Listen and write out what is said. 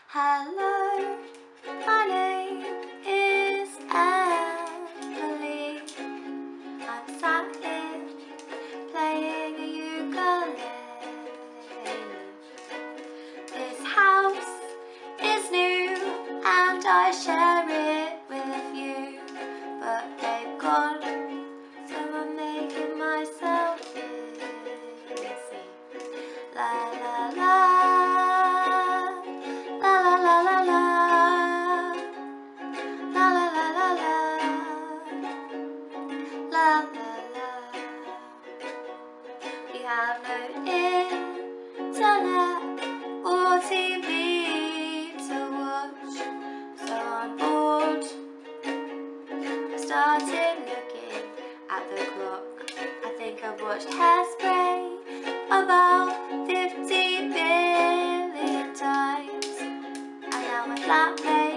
Hello, my name is Emily. I'm sat here playing a ukulele. This house is new and I share it with a few, but they've gone, so I'm making myself busy. La la la. La la la. We have no internet or TV to watch, so I'm bored. I started looking at the clock. I think I've watched Hairspray about 50 billion times, and now my flatmate